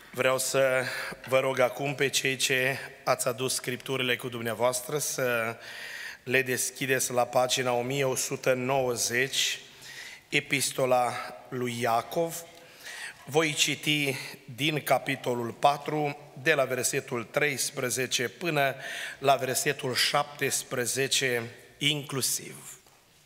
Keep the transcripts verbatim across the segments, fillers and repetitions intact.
Vreau să vă rog acum pe cei ce ați adus scripturile cu dumneavoastră să le deschideți la pagina o mie o sută nouăzeci, Epistola lui Iacov. Voi citi din capitolul patru, de la versetul treisprezece până la versetul șaptesprezece inclusiv.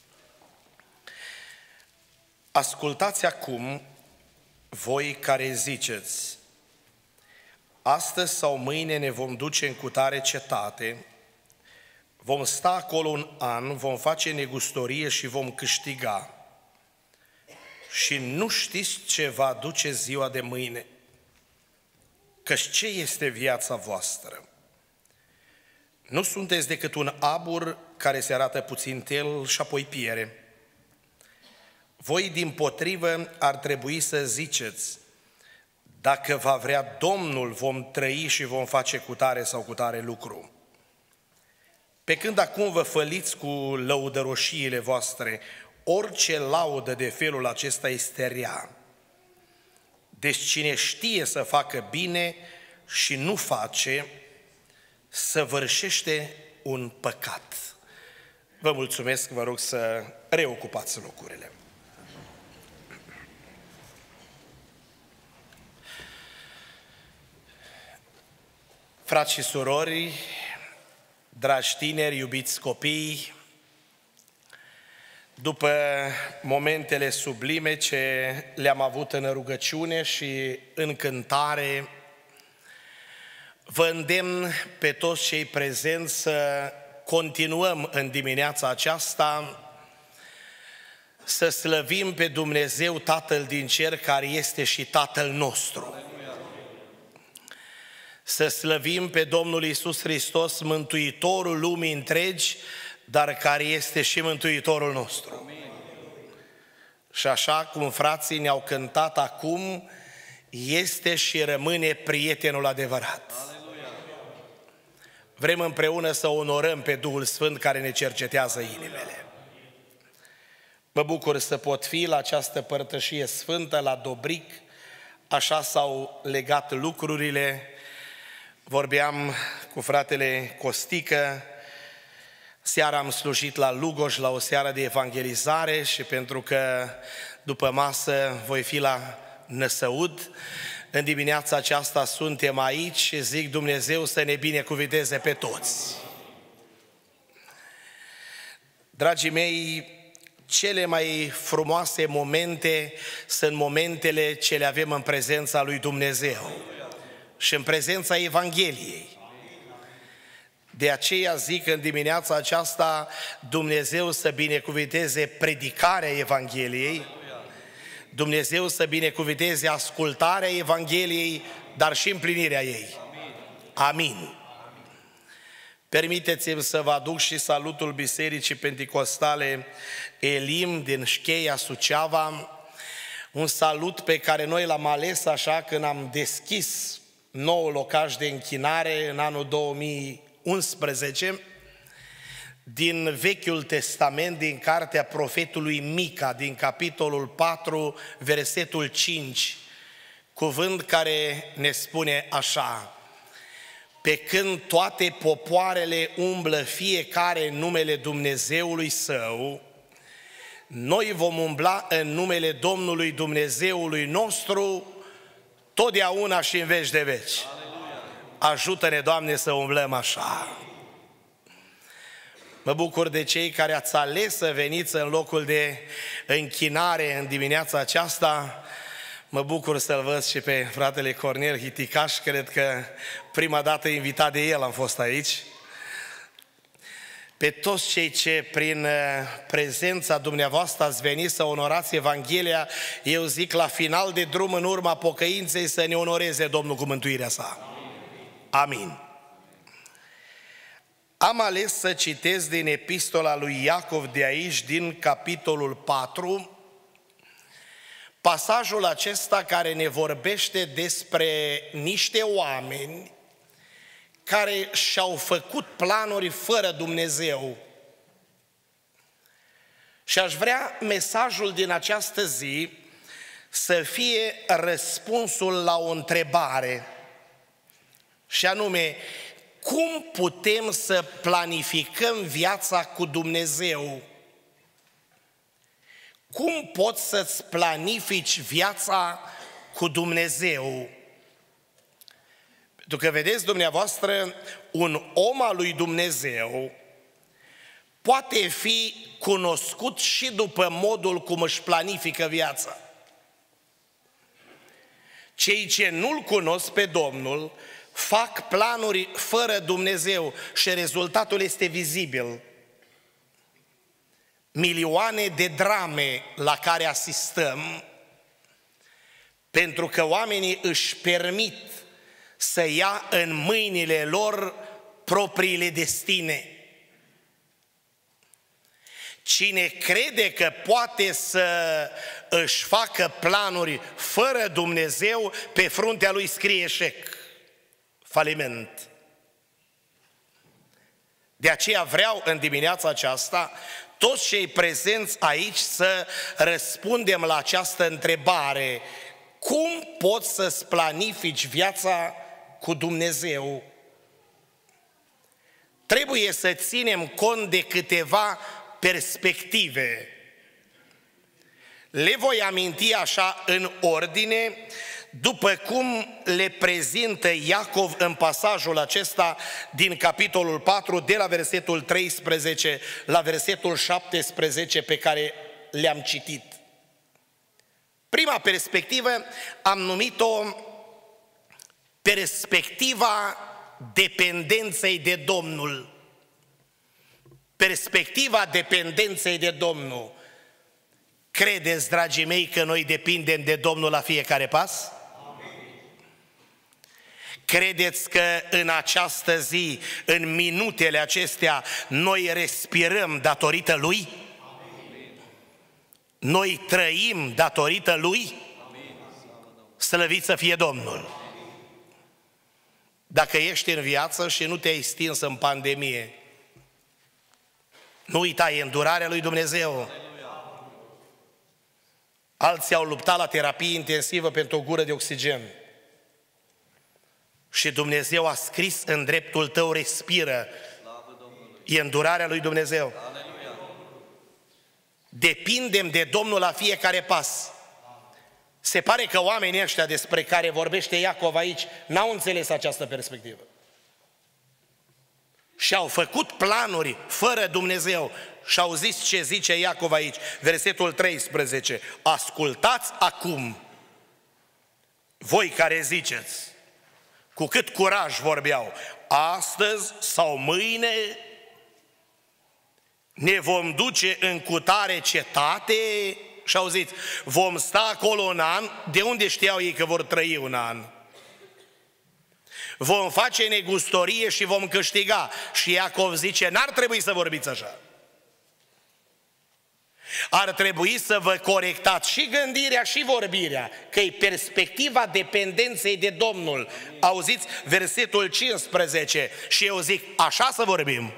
Ascultați acum, voi care ziceți: astăzi sau mâine ne vom duce în cutare cetate, vom sta acolo un an, vom face negustorie și vom câștiga. Și nu știți ce va aduce ziua de mâine, căci ce este viața voastră? Nu sunteți decât un abur care se arată puțin tel și apoi piere. Voi, dimpotrivă, ar trebui să ziceți: dacă va vrea Domnul, vom trăi și vom face cutare sau cutare lucru. Pe când acum vă făliți cu lăudăroșiile voastre, orice laudă de felul acesta este rea. Deci cine știe să facă bine și nu face, săvârșește un păcat. Vă mulțumesc, vă rog să reocupați locurile. Frați și surori, dragi tineri, iubiți copii, după momentele sublime ce le-am avut în rugăciune și în cântare, vă îndemn pe toți cei prezenți să continuăm în dimineața aceasta să slăvim pe Dumnezeu Tatăl din cer, care este și Tatăl nostru. Să slăvim pe Domnul Iisus Hristos, Mântuitorul lumii întregi, dar care este și Mântuitorul nostru. Amin. Și așa cum frații ne-au cântat acum, este și rămâne prietenul adevărat. Aleluia. Vrem împreună să onorăm pe Duhul Sfânt care ne cercetează inimile. Mă bucur să pot fi la această părtășie sfântă, la Dobric. Așa s-au legat lucrurile. Vorbeam cu fratele Costică, seara am slujit la Lugoj la o seară de evangelizare și pentru că după masă voi fi la Năsăud, în dimineața aceasta suntem aici și zic Dumnezeu să ne binecuvinteze pe toți. Dragii mei, cele mai frumoase momente sunt momentele ce le avem în prezența lui Dumnezeu și în prezența Evangheliei. De aceea zic în dimineața aceasta Dumnezeu să binecuvinteze predicarea Evangheliei, Dumnezeu să binecuvinteze ascultarea Evangheliei, dar și împlinirea ei. Amin. Permiteți-mi să vă aduc și salutul Bisericii Penticostale Elim din Șcheia, Suceava, un salut pe care noi l-am ales așa când am deschis noul locaș de închinare în anul două mii unsprezece, din Vechiul Testament, din cartea profetului Mica, din capitolul patru, versetul cinci, cuvânt care ne spune așa: pe când toate popoarele umblă fiecare în numele Dumnezeului său, noi vom umbla în numele Domnului Dumnezeului nostru totdeauna și în veci de veci. Ajută-ne, Doamne, să umblăm așa. Mă bucur de cei care ați ales să veniți în locul de închinare în dimineața aceasta. Mă bucur să-l văd și pe fratele Cornel Hiticaș, cred că prima dată invitat de el am fost aici. Pe toți cei ce prin prezența dumneavoastră ați venit să onorați Evanghelia, eu zic la final de drum, în urma pocăinței, să ne onoreze Domnul cu mântuirea sa. Amin. Am ales să citesc din epistola lui Iacov de aici, din capitolul patru, pasajul acesta care ne vorbește despre niște oameni care și-au făcut planuri fără Dumnezeu. Și aș vrea mesajul din această zi să fie răspunsul la o întrebare, și anume, cum putem să planificăm viața cu Dumnezeu? Cum poți să-ți planifici viața cu Dumnezeu? Pentru că, vedeți dumneavoastră, un om al lui Dumnezeu poate fi cunoscut și după modul cum își planifică viața. Cei ce nu-L cunosc pe Domnul fac planuri fără Dumnezeu și rezultatul este vizibil. Milioane de drame la care asistăm pentru că oamenii își permit să ia în mâinile lor propriile destine. Cine crede că poate să își facă planuri fără Dumnezeu, pe fruntea lui scrie eșec, faliment. De aceea vreau în dimineața aceasta toți cei prezenți aici să răspundem la această întrebare: cum poți să-ți planifici viața cu Dumnezeu? Trebuie să ținem cont de câteva perspective. Le voi aminti așa în ordine, după cum le prezintă Iacov în pasajul acesta din capitolul patru, de la versetul treisprezece la versetul șaptesprezece pe care le-am citit. Prima perspectivă am numit-o perspectiva dependenței de Domnul. Perspectiva dependenței de Domnul. Credeți, dragii mei, că noi depindem de Domnul la fiecare pas? Credeți că în această zi, în minutele acestea, noi respirăm datorită Lui? Noi trăim datorită Lui? Slăvit să fie Domnul! Dacă ești în viață și nu te-ai stins în pandemie, nu uita, e îndurarea lui Dumnezeu. Alții au luptat la terapie intensivă pentru o gură de oxigen. Și Dumnezeu a scris în dreptul tău: respiră. E îndurarea lui Dumnezeu. Depindem de Domnul la fiecare pas. Se pare că oamenii ăștia despre care vorbește Iacov aici n-au înțeles această perspectivă. Și-au făcut planuri fără Dumnezeu. Și-au zis ce zice Iacov aici, versetul treisprezece: ascultați acum, voi care ziceți, cu cât curaj vorbeau, astăzi sau mâine ne vom duce în cutare cetate. Și auziți, vom sta acolo un an. De unde știau ei că vor trăi un an? Vom face negustorie și vom câștiga. Și Iacov zice, n-ar trebui să vorbiți așa. Ar trebui să vă corectați și gândirea și vorbirea, că e perspectiva dependenței de Domnul. Auziți versetul cincisprezece, și eu zic, așa să vorbim.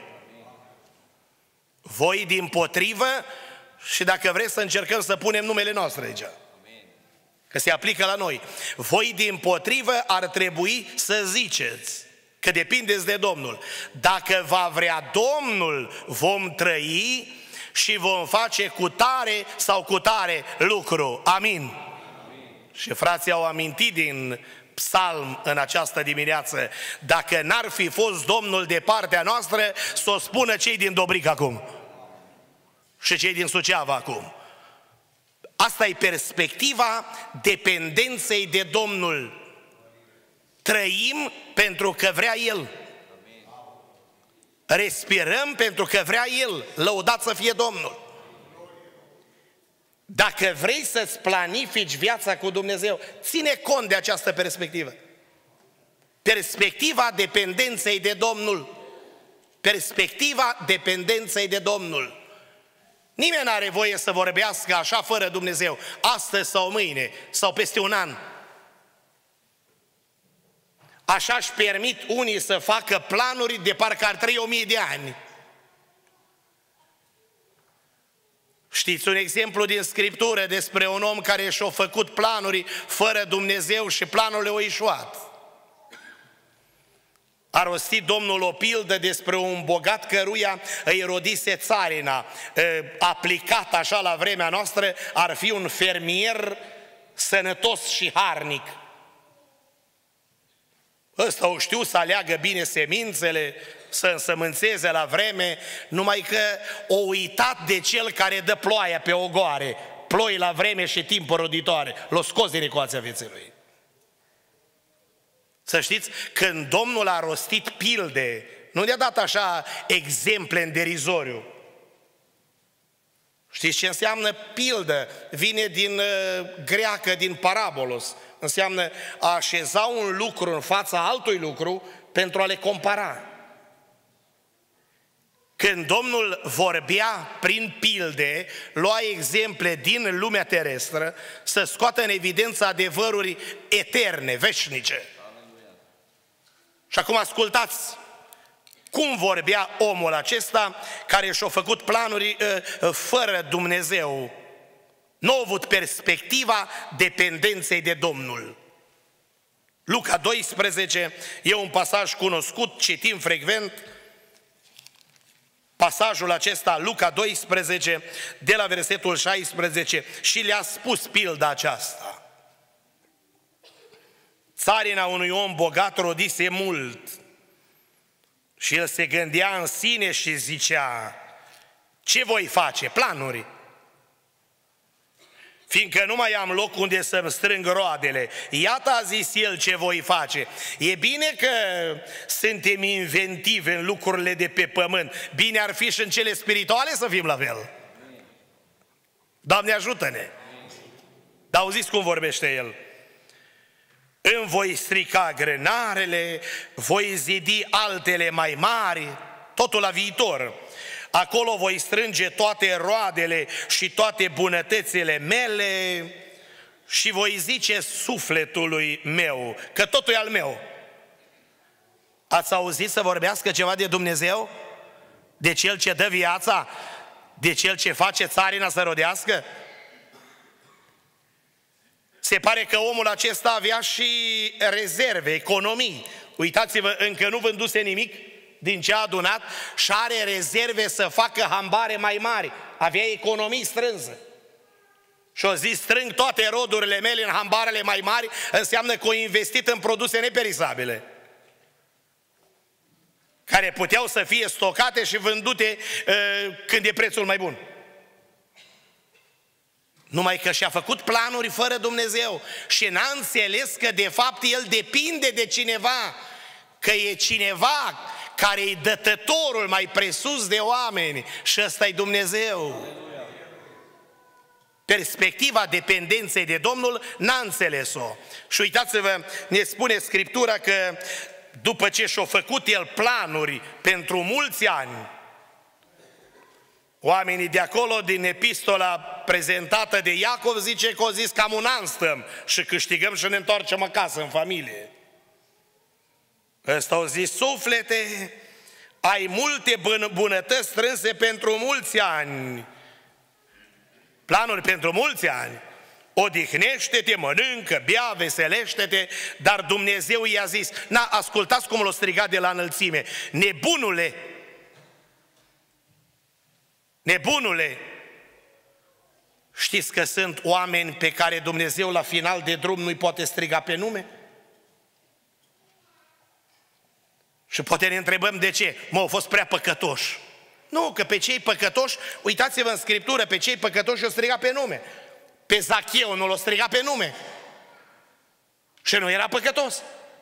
Voi dimpotrivă, și dacă vreți să încercăm să punem numele noastre aici, că se aplică la noi, voi dimpotrivă ar trebui să ziceți că depindeți de Domnul. Dacă va vrea Domnul, vom trăi și vom face cu tare sau cu tare lucru. Amin. Amin. Și frații au amintit din psalm în această dimineață, dacă n-ar fi fost Domnul de partea noastră, să o spună cei din Dobric acum și cei din Suceava acum. Asta e perspectiva dependenței de Domnul. Trăim pentru că vrea El. Respirăm pentru că vrea El. Lăudat să fie Domnul. Dacă vrei să-ți planifici viața cu Dumnezeu, ține cont de această perspectivă. Perspectiva dependenței de Domnul. Perspectiva dependenței de Domnul. Nimeni n-are voie să vorbească așa fără Dumnezeu, astăzi sau mâine, sau peste un an. Așa își permit unii să facă planuri de parcă ar trăi o mie de ani. Știți un exemplu din Scriptură despre un om care și-a făcut planuri fără Dumnezeu și planurile au ieșuat. A rostit Domnul o pildă despre un bogat căruia îi rodise țarina. Aplicat așa la vremea noastră, ar fi un fermier sănătos și harnic. Ăsta o știu să aleagă bine semințele, să însămânțeze la vreme, numai că o uitat de cel care dă ploaia pe ogoare, ploi la vreme și timp roditoare, l-o scos din ecuația vieții lui. Să știți, când Domnul a rostit pilde, nu ne-a dat așa exemple în derizoriu. Știți ce înseamnă pildă? Vine din uh, greacă, din parabolos. Înseamnă a așeza un lucru în fața altui lucru pentru a le compara. Când Domnul vorbea prin pilde, lua exemple din lumea terestră să scoată în evidență adevăruri eterne, veșnice. Și acum ascultați cum vorbea omul acesta care și-a făcut planuri uh, fără Dumnezeu. Nu a avut perspectiva dependenței de Domnul. Luca doisprezece e un pasaj cunoscut, citim frecvent. Pasajul acesta, Luca doisprezece, de la versetul șaisprezece, și le-a spus pilda aceasta. Țarina unui om bogat rodise mult și el se gândea în sine și zicea: ce voi face? Planuri. Fiindcă nu mai am loc unde să-mi strâng roadele. Iată, a zis el, ce voi face. E bine că suntem inventivi în lucrurile de pe pământ. Bine ar fi și în cele spirituale să fim la fel. Doamne, ajută-ne! Dar auziți cum vorbește el? Îmi voi strica grânarele, voi zidi altele mai mari, totul la viitor. Acolo voi strânge toate roadele și toate bunătățile mele și voi zice sufletului meu că totul e al meu. Ați auzit să vorbească ceva de Dumnezeu? De Cel ce dă viața? De Cel ce face țarina să rodească? Se pare că omul acesta avea și rezerve, economii. Uitați-vă, încă nu vânduse nimic din ce a adunat și are rezerve să facă hambare mai mari. Avea economii strânse. Și o zis, strâng toate rodurile mele în hambarele mai mari, înseamnă că o investit în produse neperisabile, care puteau să fie stocate și vândute uh, când e prețul mai bun. Numai că și-a făcut planuri fără Dumnezeu și n-a înțeles că de fapt el depinde de cineva, că e cineva care e dătătorul mai presus de oameni și ăsta e Dumnezeu. Perspectiva dependenței de Domnul n-a înțeles-o. Și uitați-vă, ne spune Scriptura că după ce și-a făcut el planuri pentru mulți ani, oamenii de acolo, din epistola prezentată de Iacov, zice că au zis cam un an stăm și câștigăm și ne întoarcem acasă, în familie. Ăsta au zis, suflete, ai multe bunătăți strânse pentru mulți ani. Planuri pentru mulți ani. Odihnește-te, mănâncă, bea, veselește-te, dar Dumnezeu i-a zis, na, ascultați cum l-a strigat de la înălțime, nebunule, nebunule, știți că sunt oameni pe care Dumnezeu la final de drum nu-i poate striga pe nume? Și poate ne întrebăm de ce? Mă, au fost prea păcătoși. Nu, că pe cei păcătoși, uitați-vă în Scriptură, pe cei păcătoși i-o striga pe nume. Pe Zacheu nu l-o striga pe nume. Și nu era păcătos.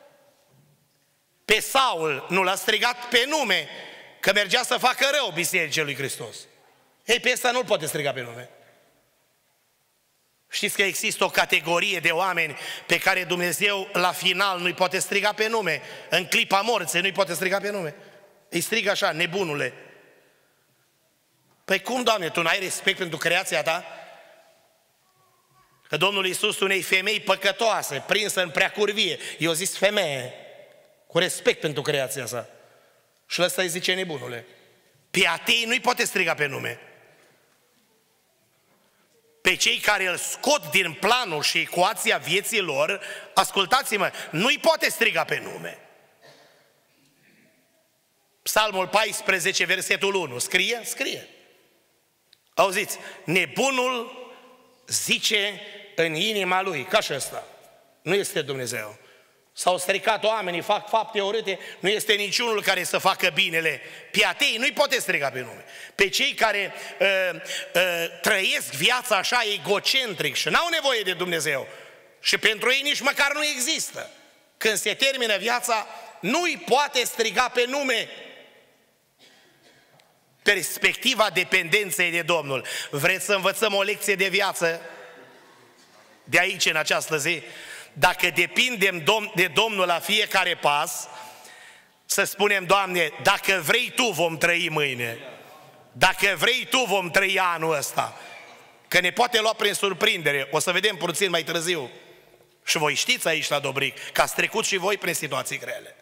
Pe Saul nu l-a strigat pe nume, că mergea să facă rău bisericii lui Hristos. Ei, pe ăsta nu-l poate striga pe nume. Știți că există o categorie de oameni pe care Dumnezeu la final nu-i poate striga pe nume. În clipa morții nu-i poate striga pe nume. Îi strigă așa, nebunule. Păi cum, Doamne, tu n-ai respect pentru creația ta? Că Domnul Iisus unei femei păcătoase, prinsă în preacurvie, i-a zis femeie, cu respect pentru creația sa. Și ăsta îi zice nebunule. Pe atei nu-i poate striga pe nume. pe cei care îl scot din planul și ecuația vieții lor, ascultați-mă, nu-i poate striga pe nume. Psalmul paisprezece, versetul unu, scrie? Scrie. Auziți, nebunul zice în inima lui, ca și ăsta, nu este Dumnezeu. S-au stricat oamenii, fac fapte urâte, nu este niciunul care să facă binele. Pe atei nu-i poate striga pe nume. Pe cei care uh, uh, trăiesc viața așa egocentric și n-au nevoie de Dumnezeu și pentru ei nici măcar nu există. Când se termină viața, nu-i poate striga pe nume. Perspectiva dependenței de Domnul. Vreți să învățăm o lecție de viață de aici în această zi? Dacă depindem de Domnul la fiecare pas, să spunem, Doamne, dacă vrei Tu vom trăi mâine, dacă vrei Tu vom trăi anul ăsta, că ne poate lua prin surprindere, o să vedem puțin mai târziu. Și voi știți aici la Dobric că ați trecut și voi prin situații grele.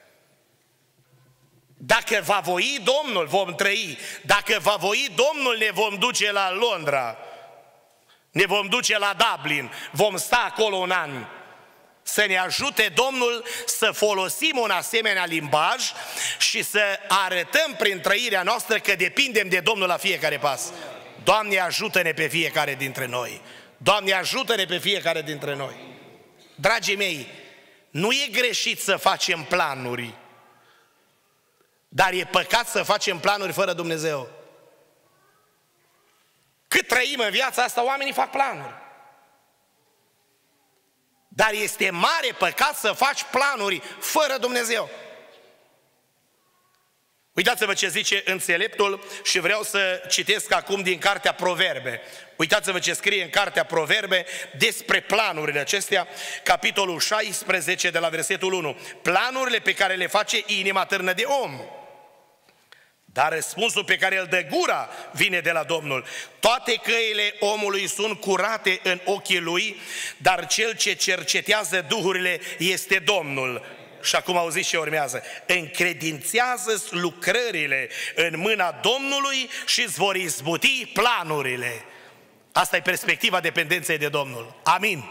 Dacă va voi Domnul, vom trăi. Dacă va voi Domnul, ne vom duce la Londra, ne vom duce la Dublin, vom sta acolo un an. Să ne ajute Domnul să folosim un asemenea limbaj și să arătăm prin trăirea noastră că depindem de Domnul la fiecare pas. Doamne, ajută-ne pe fiecare dintre noi. Doamne, ajută-ne pe fiecare dintre noi. Dragii mei, nu e greșit să facem planuri, dar e păcat să facem planuri fără Dumnezeu. Cât trăim în viața asta, oamenii fac planuri. Dar este mare păcat să faci planuri fără Dumnezeu. Uitați-vă ce zice înțeleptul și vreau să citesc acum din cartea Proverbe. Uitați-vă ce scrie în cartea Proverbe despre planurile acestea, capitolul șaisprezece de la versetul unu. Planurile pe care le face inima târnă de om, dar răspunsul pe care îl dă gura vine de la Domnul. Toate căile omului sunt curate în ochii lui, dar cel ce cercetează duhurile este Domnul. Și acum auziți ce urmează. Încredințează-ți lucrările în mâna Domnului și îți vor izbuti planurile. Asta e perspectiva dependenței de Domnul. Amin.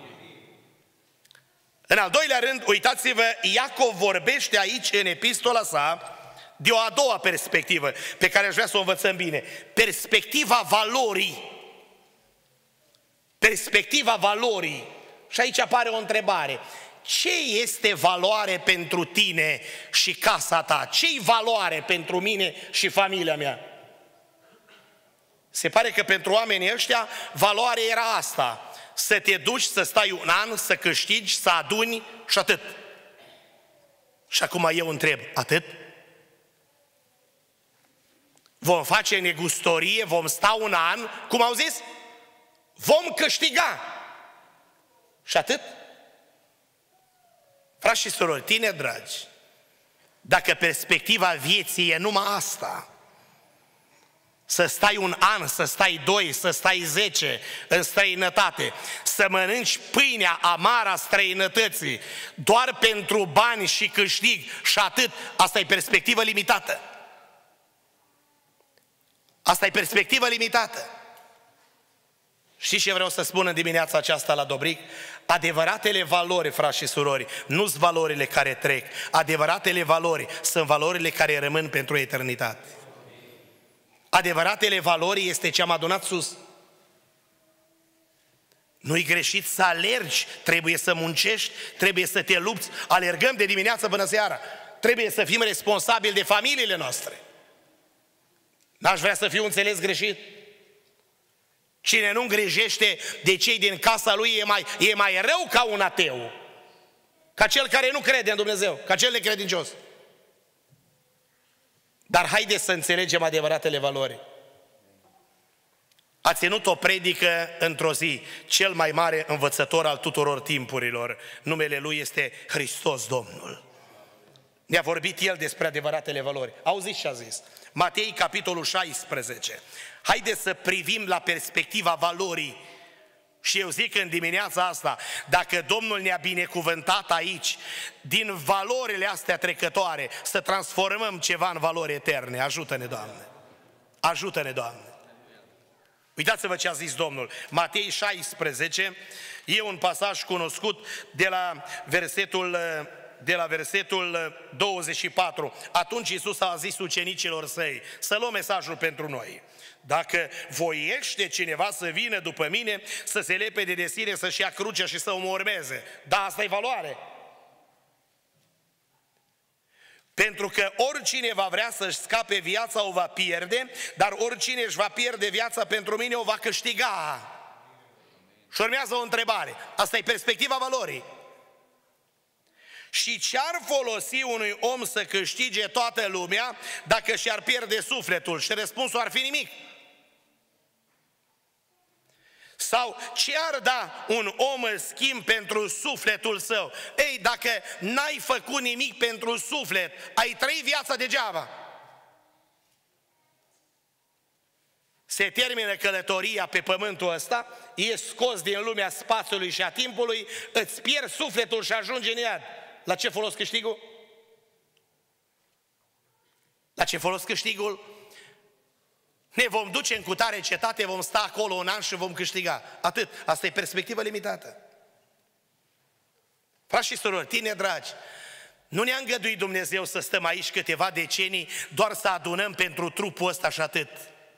În al doilea rând, uitați-vă, Iacov vorbește aici în epistola sa de o a doua perspectivă pe care aș vrea să o învățăm bine. Perspectiva valorii. Perspectiva valorii. Și aici apare o întrebare. Ce este valoare pentru tine și casa ta? Ce-i valoare pentru mine și familia mea? Se pare că pentru oamenii ăștia valoare era asta. Să te duci, să stai un an, să câștigi, să aduni și atât. Și acum eu întreb, atât? Vom face negustorie, vom sta un an, cum au zis? Vom câștiga. Și atât? Frați și surori, tineri dragi, dacă perspectiva vieții e numai asta, să stai un an, să stai doi, să stai zece în străinătate, să mănânci pâinea amară a străinătății doar pentru bani și câștig și atât, asta e perspectivă limitată. Asta e perspectivă limitată. Știți ce vreau să spun în dimineața aceasta la Dobric? Adevăratele valori, frați și surori, nu sunt valorile care trec. Adevăratele valori sunt valorile care rămân pentru eternitate. Adevăratele valori este ce am adunat sus. Nu-i greșit să alergi, trebuie să muncești, trebuie să te lupți. Alergăm de dimineață până seara. Trebuie să fim responsabili de familiile noastre. N-aș vrea să fiu înțeles greșit. Cine nu îngrijește de cei din casa lui e mai, e mai rău ca un ateu, ca cel care nu crede în Dumnezeu, ca cel necredincios. Dar haideți să înțelegem adevăratele valori. A ținut o predică într-o zi, cel mai mare învățător al tuturor timpurilor. Numele lui este Hristos Domnul. Ne-a vorbit el despre adevăratele valori. Auziți ce a zis? Matei, capitolul șaisprezece. Haideți să privim la perspectiva valorii. Și eu zic în dimineața asta, dacă Domnul ne-a binecuvântat aici, din valorile astea trecătoare, să transformăm ceva în valori eterne. Ajută-ne, Doamne! Ajută-ne, Doamne! Uitați-vă ce a zis Domnul. Matei șaisprezece, e un pasaj cunoscut de la versetul, de la versetul douăzeci și patru. Atunci Iisus a zis ucenicilor săi, să luăm mesajul pentru noi. Dacă voiește cineva să vină după mine, să se lepede de sine, să-și ia crucea și să mă urmeze. Da, asta e valoare. Pentru că oricine va vrea să-și scape viața o va pierde, dar oricine își va pierde viața pentru mine o va câștiga. Și urmează o întrebare. Asta e perspectiva valorii. Și ce-ar folosi unui om să câștige toată lumea dacă și-ar pierde sufletul? Și răspunsul ar fi nimic. Sau ce ar da un om în schimb pentru sufletul său? Ei, dacă n-ai făcut nimic pentru suflet, ai trăit viața degeaba. Se termină călătoria pe pământul ăsta, e scos din lumea spațiului și a timpului, îți pierzi sufletul și ajungi în iad. La ce folos câștigul? La ce folos câștigul? Ne vom duce în cutare cetate, vom sta acolo un an și vom câștiga. Atât. Asta e perspectivă limitată. Frați și surori, tineri dragi, nu ne-a îngăduit Dumnezeu să stăm aici câteva decenii doar să adunăm pentru trupul ăsta și atât.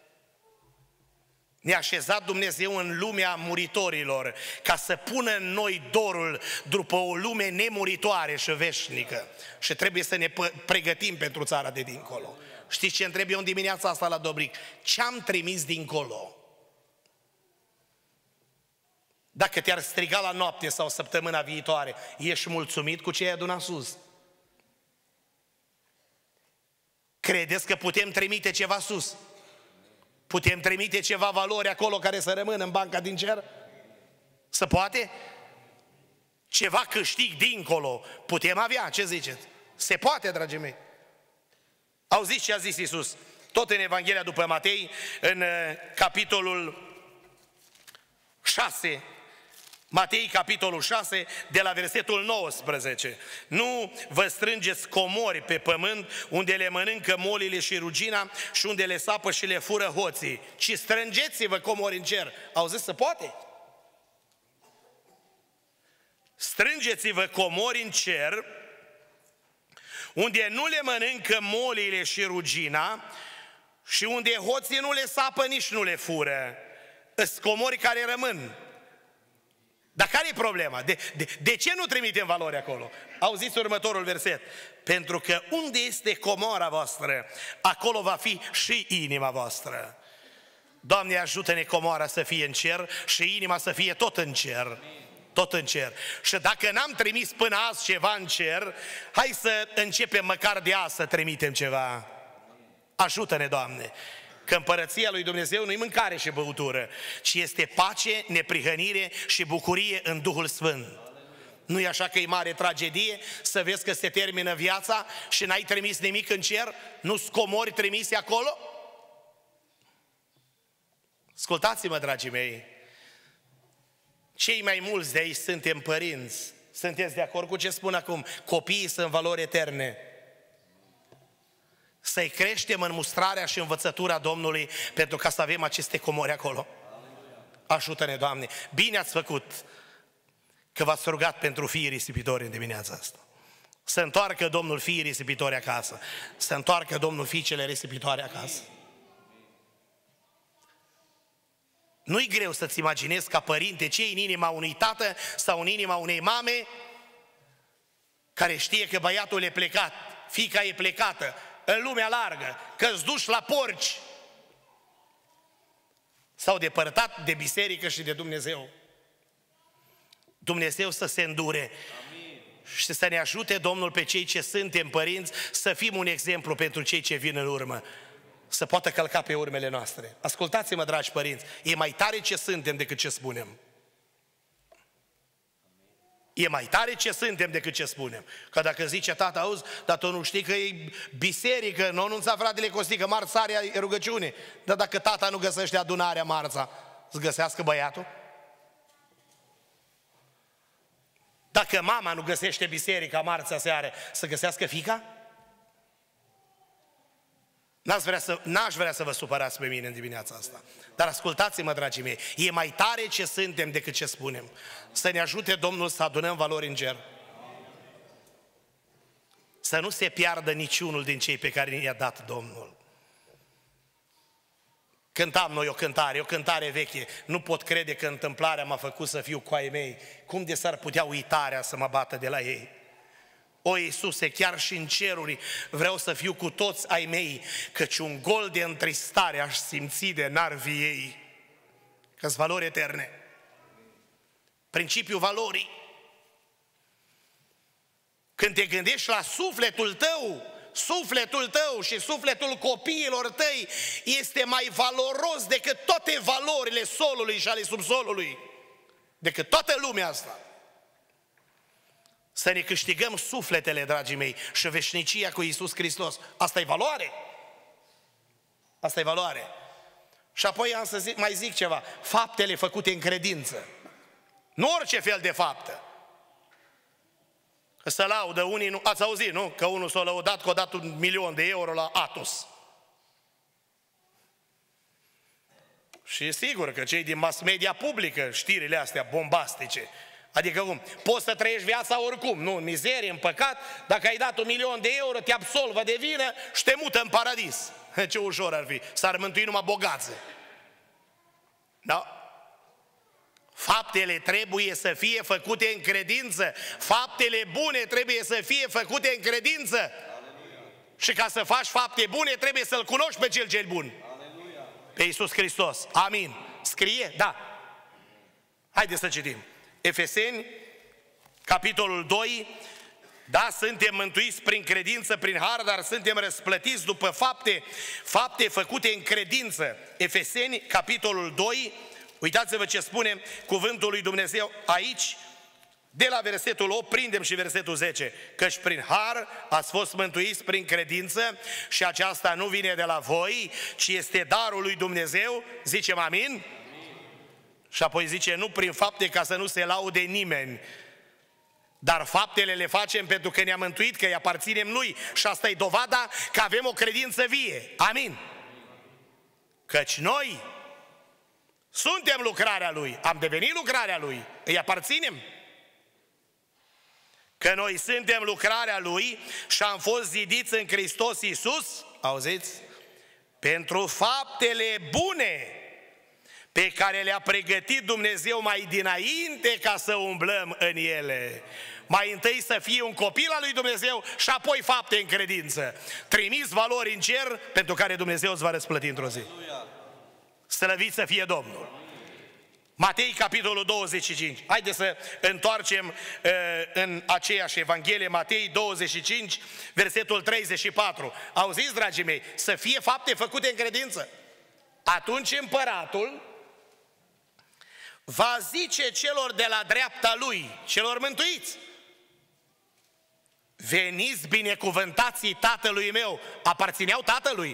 Ne-a așezat Dumnezeu în lumea muritorilor ca să pună în noi dorul după o lume nemuritoare și veșnică. Și trebuie să ne pregătim pentru țara de dincolo. Știți ce întreb eu în dimineața asta la Dobric? Ce-am trimis dincolo? Dacă te-ar striga la noapte sau săptămâna viitoare, ești mulțumit cu ce ai adunat sus? Credeți că putem trimite ceva sus? Putem trimite ceva valori acolo care să rămână în banca din cer? Se poate? Ceva câștig dincolo putem avea, ce ziceți? Se poate, dragii mei. Auziți ce a zis Iisus? Tot în Evanghelia după Matei, în capitolul șase, Matei, capitolul șase, de la versetul nouăsprezece. Nu vă strângeți comori pe pământ unde le mănâncă molile și rugina și unde le sapă și le fură hoții, ci strângeți-vă comori în cer. Auziți, se poate? Strângeți-vă comori în cer unde nu le mănâncă molile și rugina și unde hoții nu le sapă, nici nu le fură. Îs comori care rămân. Dar care e problema? De, de, de ce nu trimitem valori acolo? Auziți următorul verset. Pentru că unde este comora voastră, acolo va fi și inima voastră. Doamne, ajută-ne comora să fie în cer și inima să fie tot în cer. Tot în cer. Și dacă n-am trimis până azi ceva în cer, hai să începem măcar de azi să trimitem ceva. Ajută-ne, Doamne! Că împărăția lui Dumnezeu nu-i mâncare și băutură, ci este pace, neprihănire și bucurie în Duhul Sfânt. Nu e așa că e mare tragedie să vezi că se termină viața și n-ai trimis nimic în cer? Nu-s comori trimise acolo? Ascultați-mă, dragii mei, cei mai mulți de aici suntem părinți. Sunteți de acord cu ce spun acum? Copiii sunt valori eterne. Să-i creștem în mustrarea și învățătura Domnului pentru ca să avem aceste comori acolo. Ajută-ne, Doamne! Bine ați făcut că v-ați rugat pentru fiii risipitori în dimineața asta. Să întoarcă Domnul fiii risipitori acasă. Să întoarcă Domnul fiicele risipitoare acasă. Nu-i greu să-ți imaginezi ca părinte ce e în inima unui tată sau în inima unei mame care știe că băiatul e plecat, fiica e plecată în lumea largă, că-ți duci la porci, s-au depărtat de biserică și de Dumnezeu. Dumnezeu să se îndure. Amin. Și să ne ajute Domnul pe cei ce suntem părinți să fim un exemplu pentru cei ce vin în urmă, să poată călca pe urmele noastre. Ascultați-mă, dragi părinți, e mai tare ce suntem decât ce spunem. E mai tare ce suntem decât ce spunem. Că dacă zice tata, auzi, dar tu nu știi că e biserică, nu anunța fratele Costi că marți seara e rugăciune. Dar dacă tata nu găsește adunarea marța, să găsească băiatul? Dacă mama nu găsește biserica marțea seară, să găsească fiica? N-aș vrea, să, n-aș vrea să vă supărați pe mine în dimineața asta. Dar ascultați-mă, dragii mei, e mai tare ce suntem decât ce spunem. Să ne ajute Domnul să adunăm valori în cer. Să nu se piardă niciunul din cei pe care i-a dat Domnul. Cântam noi o cântare, o cântare veche. Nu pot crede că întâmplarea m-a făcut să fiu cu ai mei. Cum de s-ar putea uitarea să mă bată de la ei? O, Iisuse, chiar și în ceruri vreau să fiu cu toți ai mei, căci un gol de întristare aș simți de n-ar ei. Că-s valori eterne. Principiul valorii. Când te gândești la sufletul tău, sufletul tău și sufletul copiilor tăi este mai valoros decât toate valorile solului și ale subsolului, decât toată lumea asta. Să ne câștigăm sufletele, dragii mei, și veșnicia cu Iisus Hristos. Asta e valoare. Asta e valoare. Și apoi am să zic, mai zic ceva. Faptele făcute în credință. Nu orice fel de faptă. Să laudă unii, nu, ați auzit, nu? Că unul s-a lăudat că a dat un milion de euro la Atos. Și sigur că cei din mass media publică știrile astea bombastice. Adică cum? Poți să trăiești viața oricum, nu? În mizerie, în păcat, dacă ai dat un milion de euro, te absolvă de vină și te mută în paradis. Ce ușor ar fi, s-ar mântui numai bogați. Da? Faptele trebuie să fie făcute în credință. Faptele bune trebuie să fie făcute în credință. Aleluia. Și ca să faci fapte bune, trebuie să-L cunoști pe Cel cel bun. Aleluia. Pe Iisus Hristos. Amin. Scrie? Da. Haideți să citim. Efeseni, capitolul doi. Da, suntem mântuiți prin credință, prin har, dar suntem răsplătiți după fapte, fapte făcute în credință. Efeseni, capitolul doi. Uitați-vă ce spune cuvântul lui Dumnezeu aici, de la versetul opt, prindem și versetul zece. Căci prin har ați fost mântuiți prin credință și aceasta nu vine de la voi, ci este darul lui Dumnezeu. Zicem amin? Amin. Și apoi zice, nu prin fapte ca să nu se laude nimeni, dar faptele le facem pentru că ne-a mântuit, că îi aparținem Lui. Și asta e dovada că avem o credință vie. Amin. Căci noi suntem lucrarea Lui, am devenit lucrarea Lui, îi aparținem. Că noi suntem lucrarea Lui și am fost zidiți în Hristos Iisus, auziți? Pentru faptele bune pe care le-a pregătit Dumnezeu mai dinainte ca să umblăm în ele. Mai întâi să fie un copil al lui Dumnezeu și apoi fapte în credință. Trimiți valori în cer pentru care Dumnezeu îți va răsplăti într-o zi. Slăvit să fie Domnul! Matei, capitolul douăzeci și cinci. Haideți să întoarcem uh, în aceeași Evanghelie, Matei douăzeci și cinci, versetul treizeci și patru. Auziți, dragii mei, să fie fapte făcute în credință. Atunci împăratul va zice celor de la dreapta lui, celor mântuiți: veniți binecuvântații tatălui meu. Aparțineau tatălui.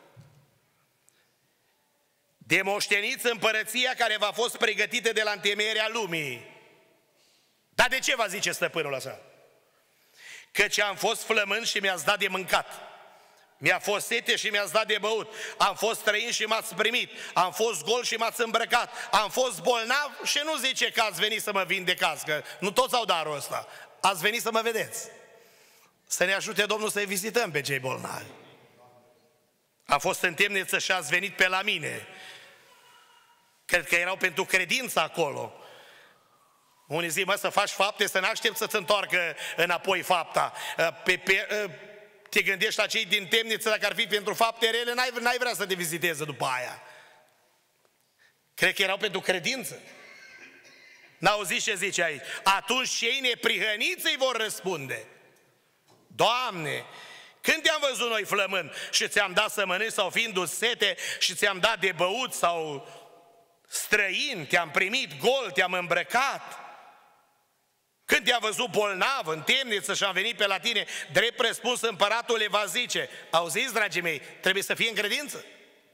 De moșteniți împărăția care v-a fost pregătită de la întemeierea lumii. Dar de ce va zice stăpânul așa? Căci am fost flămând și mi-ați dat de mâncat. Mi-a fost sete și mi-ați dat de băut. Am fost străin și m-ați primit. Am fost gol și m-ați îmbrăcat. Am fost bolnav și nu zice că ați venit să mă vindecați, că nu toți au darul ăsta. Ați venit să mă vedeți. Să ne ajute Domnul să-i vizităm pe cei bolnavi. Am fost în temniță și ați venit pe la mine. Cred că erau pentru credință acolo. Unii zic, mă, să faci fapte, să n-aștept să-ți întoarcă înapoi fapta. Pe, pe, te gândești la cei din temniță, dacă ar fi pentru fapte rele, n-ai, n-ai vrea să te viziteze după aia. Cred că erau pentru credință. N-auziți ce zice aici? Atunci cei neprihăniți îi vor răspunde: Doamne, când te-am văzut noi flămând și ți-am dat să mănânci sau fiindu-ți sete și ți-am dat de băut, sau străin, te-am primit gol, te-am îmbrăcat? Când te-am văzut bolnav, în temniță și am venit pe la tine? Drept răspuns, împăratul le va zice: auziți, dragii mei, trebuie să fie în credință.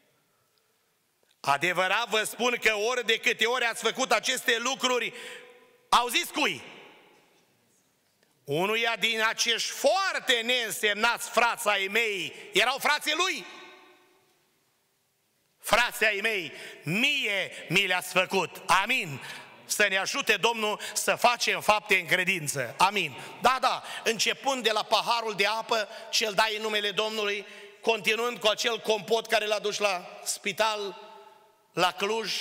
Adevărat vă spun că ori de câte ori ați făcut aceste lucruri, auziți cui? Unuia din acești foarte neînsemnați frați ai mei, erau frații lui. Frații ai mei, mie mi le-ați făcut. Amin. Să ne ajute Domnul să facem fapte în credință. Amin. Da, da, începând de la paharul de apă ce-l dai în numele Domnului, continuând cu acel compot care l-a dus la spital, la Cluj,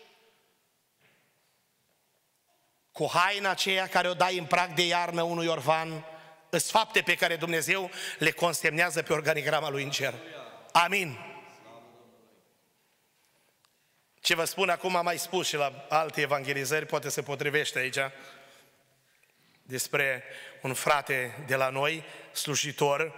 cu haina aceea care o dai în prag de iarnă unui orfan, îs fapte pe care Dumnezeu le consemnează pe organigrama Lui în cer. Amin. Ce vă spun acum am mai spus și la alte evangelizări, poate se potrivește aici, despre un frate de la noi, slujitor.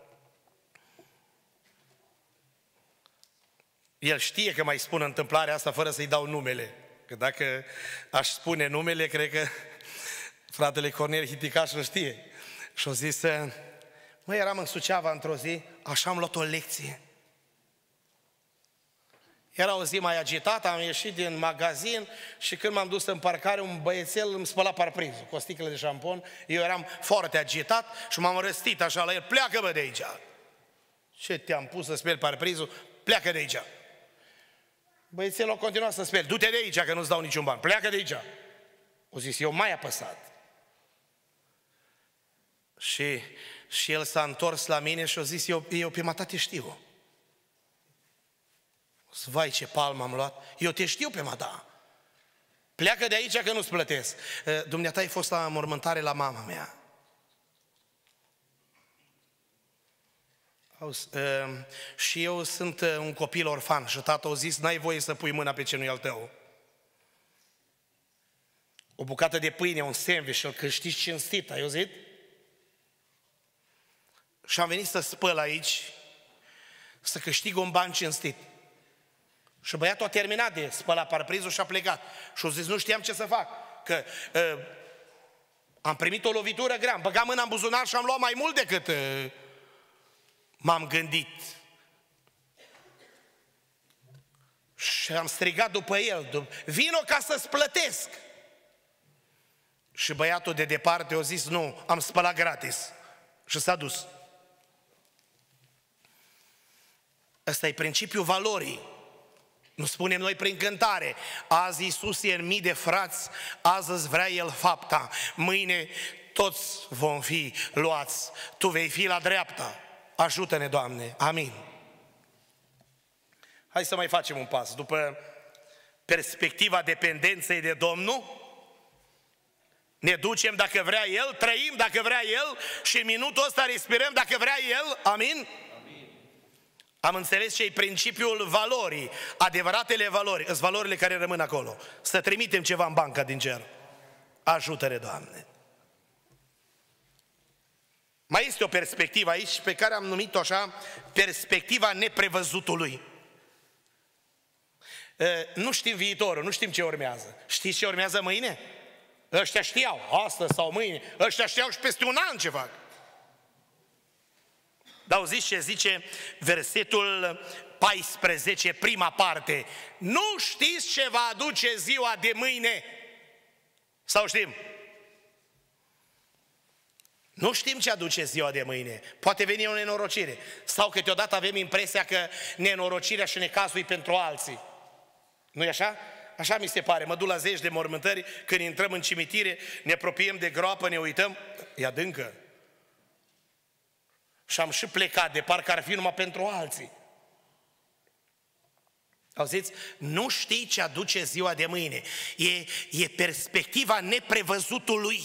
El știe că mai spun întâmplarea asta fără să-i dau numele. Că dacă aș spune numele, cred că fratele Cornel Hiticaș nu știe. Și-o zis, mă, eram în Suceava într-o zi, așa am luat o lecție. Era o zi mai agitată, am ieșit din magazin și când m-am dus în parcare, un băiețel îmi spăla parprizul cu o sticlă de șampon. Eu eram foarte agitat și m-am răstit așa la el, pleacă bă de aici. Ce te-am pus să speli parprizul? Pleacă de aici. Băiețelul a continuat să speli, du-te de aici că nu-ți dau niciun ban, pleacă de aici. O zis, eu mai apăsat. Și, și el s-a întors la mine și a zis, eu, eu pe mata te știu. Vai, ce palmă am luat. Eu te știu pe mata. Pleacă de aici că nu-ți plătesc. Dumneata ai fost la mormântare la mama mea. Auzi, uh, și eu sunt uh, un copil orfan și tatăl a zis, n-ai voie să pui mâna pe ce nu-i al tău. O bucată de pâine, un sandwich, îl câștigi cinstit, ai auzit? Și am venit să spăl aici, să câștig un ban cinstit. Și băiatul a terminat de spălat parprizul și a plecat. Și a zis, nu știam ce să fac, că uh, am primit o lovitură grea, am băgat mâna în buzunar și am luat mai mult decât uh, m-am gândit. Și am strigat după el, vino ca să-ți plătesc. Și băiatul de departe a zis, nu, am spălat gratis. Și s-a dus. Ăsta e principiul valorii. Nu spunem noi prin cântare, azi Iisus e în mii de frați, azi îți vrea El fapta, mâine toți vom fi luați, Tu vei fi la dreapta. Ajută-ne, Doamne, amin. Hai să mai facem un pas. După perspectiva dependenței de Domnul, ne ducem dacă vrea El, trăim dacă vrea El și în minutul ăsta respirăm dacă vrea El, amin? Am înțeles ce e principiul valorii, adevăratele valori, sunt valorile care rămân acolo. Să trimitem ceva în banca din cer. Ajută-ne, Doamne! Mai este o perspectivă aici pe care am numit-o așa, perspectiva neprevăzutului. Nu știm viitorul, nu știm ce urmează. Știți ce urmează mâine? Ăștia știau, astăzi sau mâine. Ăștia știau și peste un an ce fac. Dar auziți ce zice versetul paisprezece, prima parte. Nu știți ce va aduce ziua de mâine? Sau știm? Nu știm ce aduce ziua de mâine. Poate veni o nenorocire. Sau câteodată avem impresia că nenorocirea și necazul e pentru alții. Nu-i așa? Așa mi se pare. Mă duc la zeci de mormântări, când intrăm în cimitire, ne apropiem de groapă, ne uităm, e adâncă. Și am și plecat de parcă ar fi numai pentru alții. Auziți? Nu știi ce aduce ziua de mâine. E, e perspectiva neprevăzutului.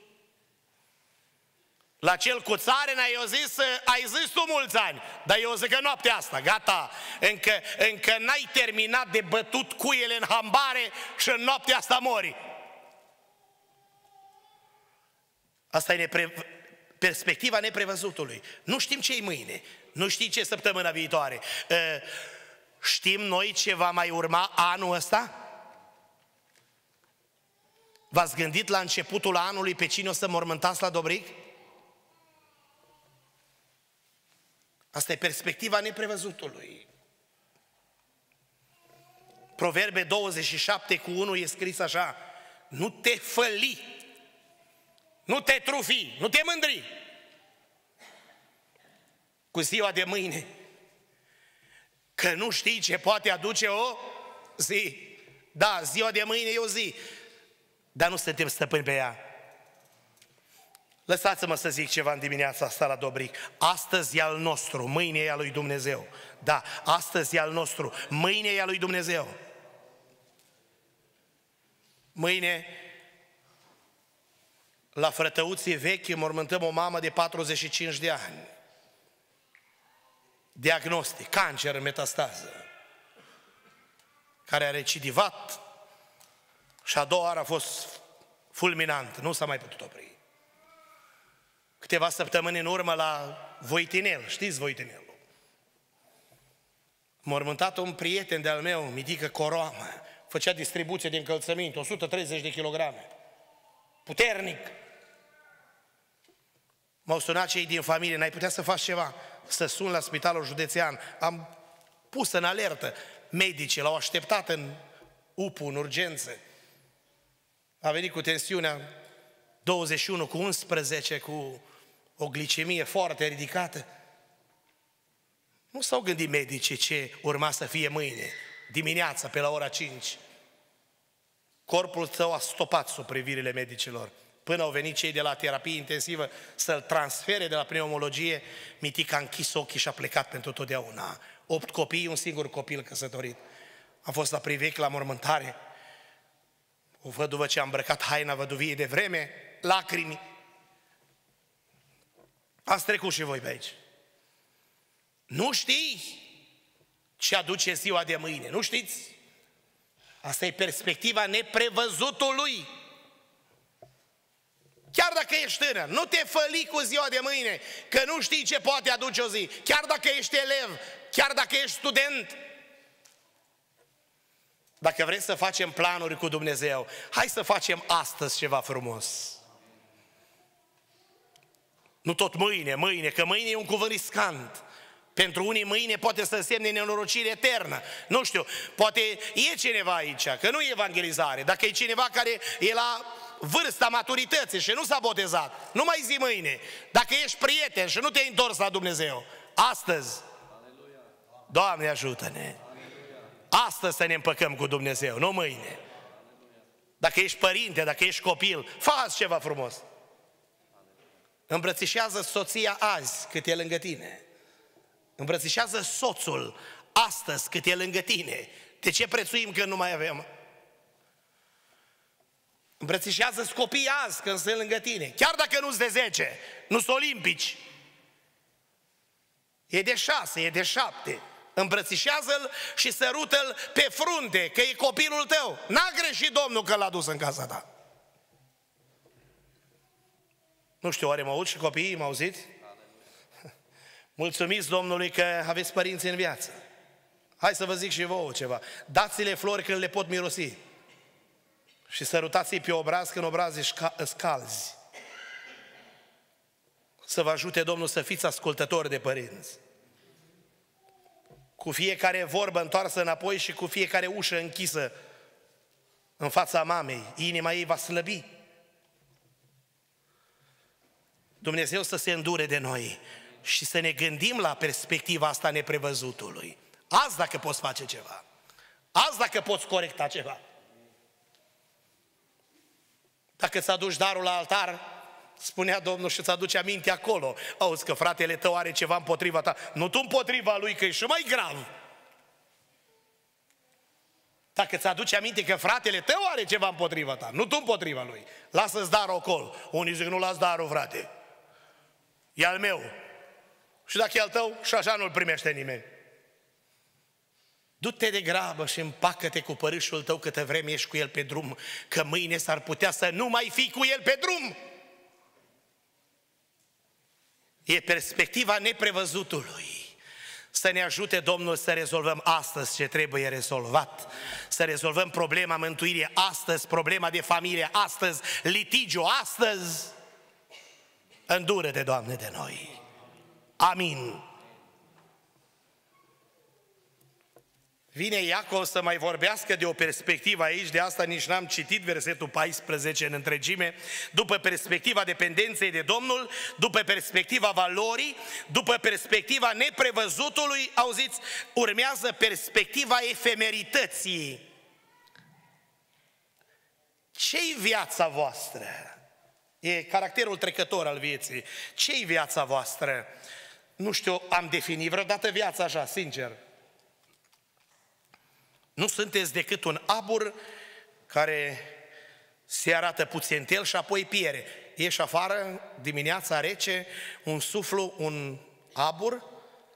La cel cu țarina i-a zis, ai zis tu mulți ani, dar eu zic că noaptea asta, gata, încă, încă n-ai terminat de bătut cuiele în hambare și în noaptea asta mori. Asta e nepre... perspectiva neprevăzutului. Nu știm ce-i mâine, nu știi ce săptămâna viitoare. Știm noi ce va mai urma anul ăsta? V-ați gândit la începutul anului pe cine o să mormântați la Dobric? Asta e perspectiva neprevăzutului. Proverbe douăzeci și șapte cu unu e scris așa: nu te făli, nu te trufi, nu te mândri cu ziua de mâine. Că nu știi ce poate aduce o zi. Da, ziua de mâine e o zi, dar nu suntem stăpâni pe ea. Lăsați-mă să zic ceva în dimineața asta la Dobric. Astăzi e al nostru, mâine e al lui Dumnezeu. Da, astăzi e al nostru, mâine e al lui Dumnezeu. Mâine, la Frătăuții Vechi, înmormântăm o mamă de patruzeci și cinci de ani. Diagnostic, cancer în metastază, care a recidivat și a doua oară a fost fulminant, nu s-a mai putut opri. Câteva săptămâni în urmă la Voitinel, știți Voitinelul? Mormântat un prieten de-al meu, Mitică Coroamă, făcea distribuție de încălțăminte, o sută treizeci de kilograme, puternic. M-au sunat cei din familie, n-ai putea să faci ceva? Să sun la spitalul județean. Am pus în alertă medicii, l-au așteptat în U P U, în urgență. A venit cu tensiunea douăzeci și unu cu unsprezece, cu o glicemie foarte ridicată. Nu s-au gândit medicii ce urma să fie mâine, dimineața, pe la ora cinci. Corpul său a stopat sub privirile medicilor. Până au venit cei de la terapie intensivă să-l transfere de la pneumologie, Mitica a închis ochii și a plecat pentru totdeauna. Opt copii, un singur copil căsătorit. Am fost la Privec, la mormântare. O văduvă ce a îmbrăcat haina văduviei de vreme, lacrimi. Ați trecut și voi pe aici. Nu știi ce aduce ziua de mâine, nu știți? Asta e perspectiva neprevăzutului. Chiar dacă ești tânăr, nu te făli cu ziua de mâine, că nu știi ce poate aduce o zi. Chiar dacă ești elev, chiar dacă ești student. Dacă vrem să facem planuri cu Dumnezeu, hai să facem astăzi ceva frumos. Nu tot mâine, mâine, că mâine e un cuvânt riscant. Pentru unii mâine poate să însemne nenorocire eternă. Nu știu, poate e cineva aici, că nu e evangelizare. Dacă e cineva care e la vârsta maturității și nu s-a botezat, nu mai zi mâine. Dacă ești prieten și nu te-ai întors la Dumnezeu, astăzi, Doamne ajută-ne, astăzi să ne împăcăm cu Dumnezeu, nu mâine. Dacă ești părinte, dacă ești copil, fă-ți ceva frumos. Îmbrățișează soția azi cât e lângă tine. Îmbrățișează soțul astăzi cât e lângă tine. De ce prețuim că nu mai avem? Îmbrățișează-ți copiii azi când sunt lângă tine. Chiar dacă nu-s de zece, nu-s olimpici. E de șase, e de șapte. Îmbrățișează-l și sărută-l pe frunte, că e copilul tău. N-a greșit Domnul că l-a dus în casa ta. Nu știu, oare mă aud și copiii, mă auziți? Mulțumiți Domnului că aveți părinți în viață. Hai să vă zic și vouă ceva. Dați-le flori când le pot mirosi. Și sărutați-i pe obraz când obrazii scalzi. Să vă ajute Domnul să fiți ascultători de părinți. Cu fiecare vorbă întoarsă înapoi și cu fiecare ușă închisă în fața mamei, inima ei va slăbi. Dumnezeu să se îndure de noi și să ne gândim la perspectiva asta neprevăzutului. Azi dacă poți face ceva, azi dacă poți corecta ceva. Dacă îți aduci darul la altar, spunea Domnul, și îți aduce aminte acolo, auzi că fratele tău are ceva împotriva ta, nu tu împotriva lui, că e și mai grav. Dacă îți aduce aminte că fratele tău are ceva împotriva ta, nu tu împotriva lui, lasă-ți darul acolo. Unii zic, nu las darul, frate, e al meu. Și dacă e al tău, și așa nu-l primește nimeni. Du-te de grabă și împacă-te cu părâșul tău câtă vreme ești cu el pe drum, că mâine s-ar putea să nu mai fii cu el pe drum. E perspectiva neprevăzutului. Să ne ajute Domnul să rezolvăm astăzi ce trebuie rezolvat, să rezolvăm problema mântuirii astăzi, problema de familie astăzi, litigiu astăzi. Îndură-te, Doamne, de noi. Amin. Vine Iacov să mai vorbească de o perspectivă aici, de asta nici n-am citit versetul paisprezece în întregime, după perspectiva dependenței de Domnul, după perspectiva valorii, după perspectiva neprevăzutului, auziți, urmează perspectiva efemerității. Ce-i viața voastră? E caracterul trecător al vieții. Ce-i viața voastră? Nu știu, am definit vreodată viața așa, sincer. Nu sunteți decât un abur care se arată puțintel și apoi piere. Ieși afară, dimineața rece, un suflu, un abur,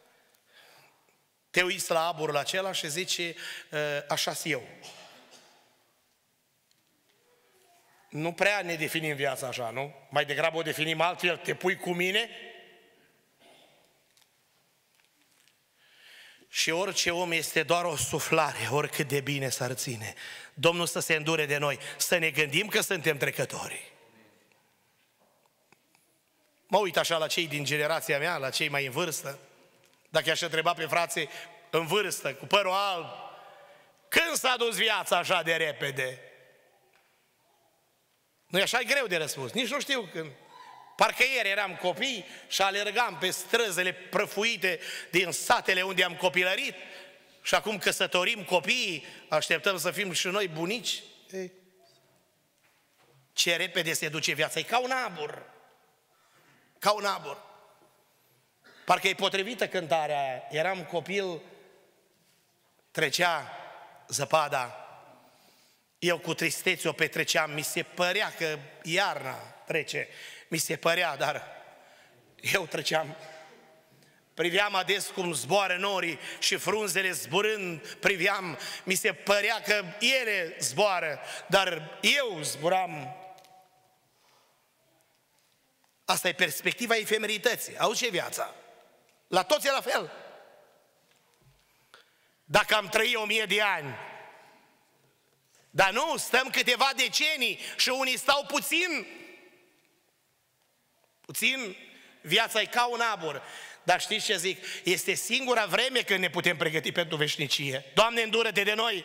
te uiți la aburul acela și zici, așa-s eu. Nu prea ne definim viața așa, nu? Mai degrabă o definim altfel, te pui cu mine și orice om este doar o suflare, oricât de bine s-ar ține. Domnul să se îndure de noi, să ne gândim că suntem trecători. Mă uit așa la cei din generația mea, la cei mai în vârstă, dacă i-aș întreba pe frații în vârstă, cu părul alb, când s-a dus viața așa de repede? Nu e așa greu de răspuns, nici nu știu când. Parcă ieri eram copii și alergam pe străzile prăfuite din satele unde am copilărit și acum căsătorim copiii, așteptăm să fim și noi bunici. Ei, ce repede se duce viața, e ca un abur, ca un abur. Parcă e potrivită cântarea aia, eram copil, trecea zăpada, eu cu tristețe o petreceam, mi se părea că iarna trece, mi se părea, dar eu treceam. Priveam ades cum zboară norii și frunzele zburând, priveam, mi se părea că ele zboară, dar eu zburam. Asta e perspectiva efemerității. Auzi ce viața? La toți e la fel. Dacă am trăit o mie de ani, dar nu, stăm câteva decenii și unii stau puțin. Puțin, viața e ca un abur. Dar știți ce zic? Este singura vreme când ne putem pregăti pentru veșnicie. Doamne, îndură-te de noi!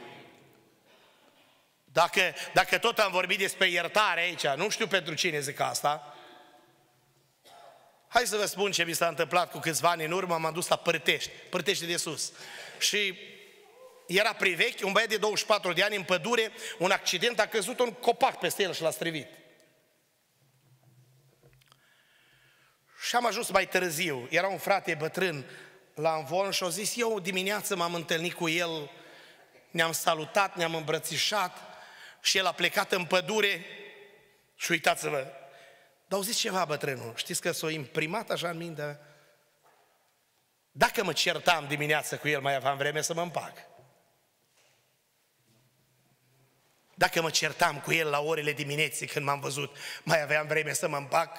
Dacă, dacă tot am vorbit despre iertare aici, nu știu pentru cine zic asta, hai să vă spun ce mi s-a întâmplat cu câțiva ani în urmă, m-am dus la Părtești, Părtești de sus. Și era privechi, un băiat de douăzeci și patru de ani în pădure, un accident, a căzut un copac peste el și l-a strivit. Și am ajuns mai târziu, era un frate bătrân la învon și a zis, eu dimineață m-am întâlnit cu el, ne-am salutat, ne-am îmbrățișat și el a plecat în pădure și uitați-vă, dar auziți ceva bătrânul, știți că s-o imprimat așa în minte? Dacă mă certam dimineață cu el, mai aveam vreme să mă împac. Dacă mă certam cu el la orele dimineții când m-am văzut, mai aveam vreme să mă împac.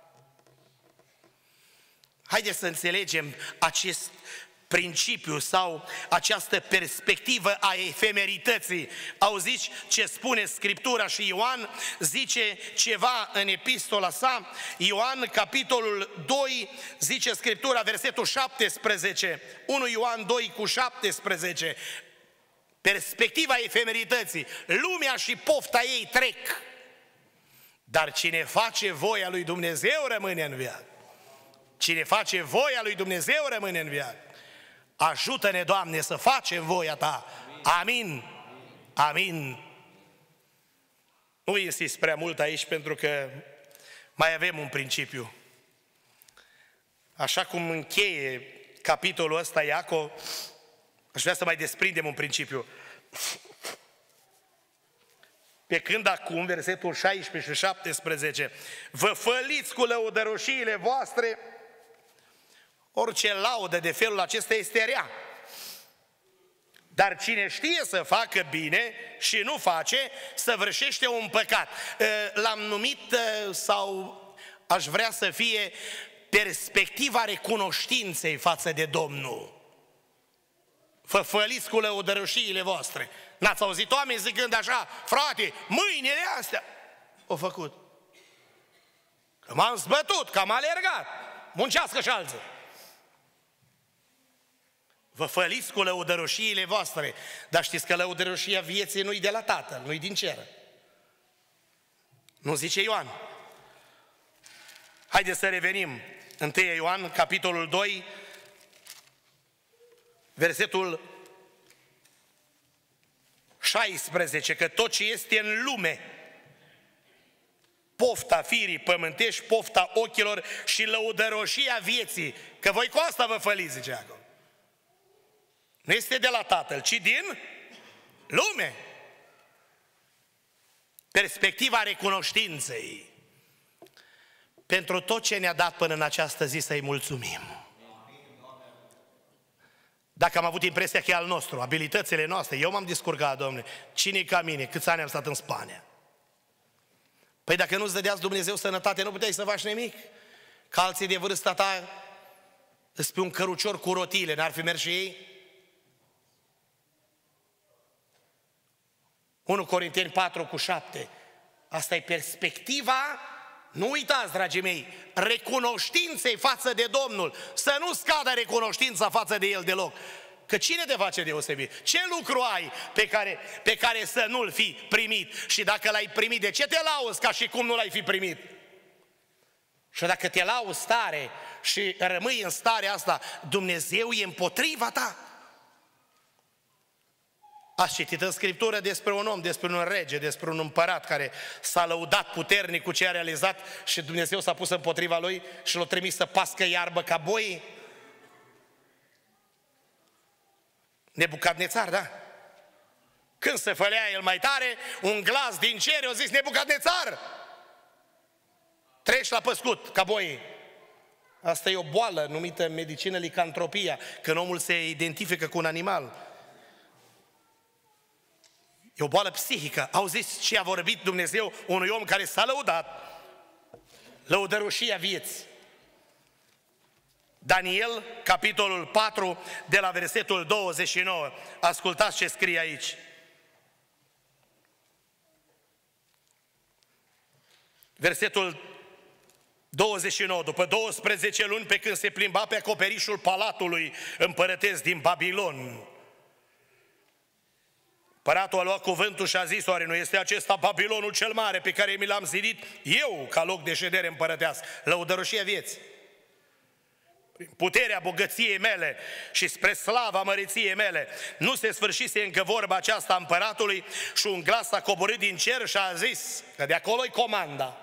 Haideți să înțelegem acest principiu sau această perspectivă a efemerității. Auziți ce spune Scriptura și Ioan zice ceva în epistola sa. Ioan, capitolul doi, zice Scriptura, versetul șaptesprezece, unu Ioan doi cu șaptesprezece. Perspectiva efemerității. Lumea și pofta ei trec, dar cine face voia lui Dumnezeu rămâne în viață. Cine face voia lui Dumnezeu rămâne în viață. Ajută-ne, Doamne, să facem voia Ta. Amin. Amin. Nu insist prea mult aici pentru că mai avem un principiu. Așa cum încheie capitolul ăsta Iacov, aș vrea să mai desprindem un principiu. Pe când acum, versetul șaisprezece și șaptesprezece, vă făliți cu lăudăroșiile voastre, orice laudă de felul acesta este rea. Dar cine știe să facă bine și nu face, săvârșește un păcat. L-am numit, sau aș vrea să fie, perspectiva recunoștinței față de Domnul. Vă făliți cu lăudăroșiile voastre. N-ați auzit oameni zicând așa, frate, mâinile astea au făcut. Că m-am zbătut, că am alergat. Muncească și alții. Vă făliți cu lăudăroșiile voastre, dar știți că lăudăroșia vieții nu-i de la Tatăl, nu-i din cer. Nu zice Ioan. Haideți să revenim. întâi Ioan, capitolul doi, versetul șaisprezece, că tot ce este în lume, pofta firii pământești, pofta ochilor și lăudăroșia vieții, că voi cu asta vă făliți, zice acolo. Nu este de la Tatăl, ci din lume. Perspectiva recunoștinței pentru tot ce ne-a dat până în această zi, să-i mulțumim. Dacă am avut impresia că e al nostru, abilitățile noastre, eu m-am descurcat, Domnule, cine-i ca mine, câți ani am stat în Spania? Păi dacă nu-ți dădeați Dumnezeu sănătate, nu puteai să faci nimic. Că alții de vârsta ta îți pe un cărucior cu rotile, n-ar fi mers și ei? unu Corinteni patru cu șapte. Asta e perspectiva, nu uitați, dragii mei, recunoștinței față de Domnul. Să nu scadă recunoștința față de El deloc. Că cine te face deosebit? Ce lucru ai pe care, pe care să nu-l fi primit? Și dacă l-ai primit, de ce te lauzi ca și cum nu l-ai fi primit? Și dacă te lauzi tare și rămâi în starea asta, Dumnezeu e împotriva ta. Ați citit în Scriptură despre un om, despre un rege, despre un împărat care s-a lăudat puternic cu ce a realizat și Dumnezeu s-a pus împotriva lui și l-a trimis să pască iarbă ca boii? Nebucadnețar, da? Când se fălea el mai tare, un glas din cer a zis: Nebucadnețar, treci la păscut, ca boii. Asta e o boală numită în medicină licantropia, când omul se identifică cu un animal. E o boală psihică. Auziți ce a vorbit Dumnezeu unui om care s-a lăudat? Lăudăroșia vieții. Daniel, capitolul patru, de la versetul douăzeci și nouă. Ascultați ce scrie aici. Versetul douăzeci și nouă. După douăsprezece luni, pe când se plimba pe acoperișul palatului împărătesc din Babilon, împăratul a luat cuvântul și a zis: oare nu este acesta Babilonul cel mare pe care mi l-am zidit eu ca loc de ședere împărătească? Lăudăroșia vieții. Prin puterea bogăției mele și spre slava măriției mele. Nu se sfârșise încă vorba aceasta a împăratului și un glas a coborât din cer și a zis, că de acolo-i comanda: